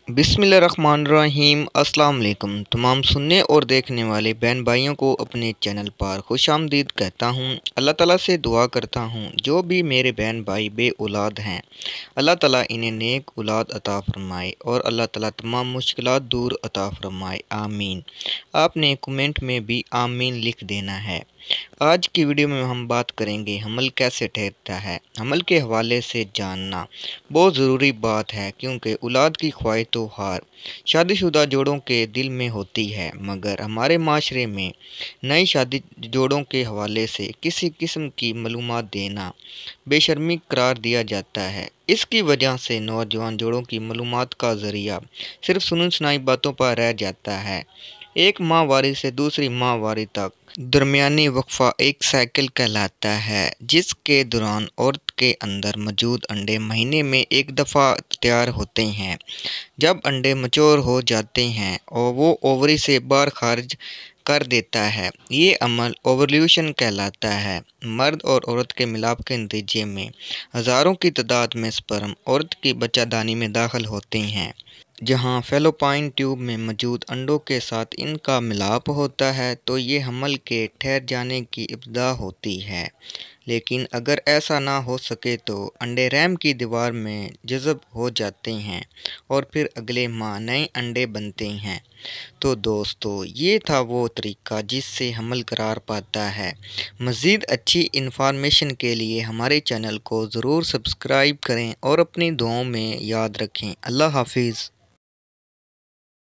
बिस्मिल्लाहिर्रहमानिर्रहीम। अस्सलाम वालेकुम। तमाम सुनने और देखने वाले बहन भाइयों को अपने चैनल पर खुश आमदीद कहता हूँ। अल्लाह ताला से दुआ करता हूँ जो भी मेरे बहन भाई बे औलाद हैं, अल्लाह ताला इन्हें नेक औलाद अता फ़रमाए और अल्लाह ताला तमाम मुश्किलात दूर अता फ़रमाए, आमीन। आपने कमेंट में भी आमीन लिख देना है। आज की वीडियो में हम बात करेंगे हमल कैसे ठहरता है। हमल के हवाले से जानना बहुत ज़रूरी बात है, क्योंकि औलाद की ख्वाहिश तो हर शादीशुदा जोड़ों के दिल में होती है, मगर हमारे माशरे में नई शादी जोड़ों के हवाले से किसी किस्म की मालूमात देना बेशर्मी करार दिया जाता है। इसकी वजह से नौजवान जोड़ों की मालूमात का ज़रिया सिर्फ सुनी सुनाई बातों पर रह जाता है। एक माहवारी से दूसरी माहवारी तक दरमियानी वक्फा एक साइकिल कहलाता है, जिसके दौरान औरत के अंदर मौजूद अंडे महीने में एक दफ़ा तैयार होते हैं। जब अंडे मैच्योर हो जाते हैं और वो ओवरी से बाहर खारिज कर देता है, ये अमल ओवल्यूशन कहलाता है। मर्द और औरत के मिलाप के नतीजे में हज़ारों की तादाद में स्पर्म औरत की बच्चादानी में दाखिल होते हैं, जहां फैलोपाइन ट्यूब में मौजूद अंडों के साथ इनका मिलाप होता है, तो ये हमल के ठहर जाने की इब्तिदा होती है। लेकिन अगर ऐसा ना हो सके तो अंडे रहम की दीवार में जज़ब हो जाते हैं और फिर अगले माह नए अंडे बनते हैं। तो दोस्तों, ये था वो तरीका जिससे हमल करार पाता है। मज़ीद अच्छी इन्फॉर्मेशन के लिए हमारे चैनल को ज़रूर सब्सक्राइब करें और अपनी दुआओं में याद रखें। अल्लाह हाफिज़।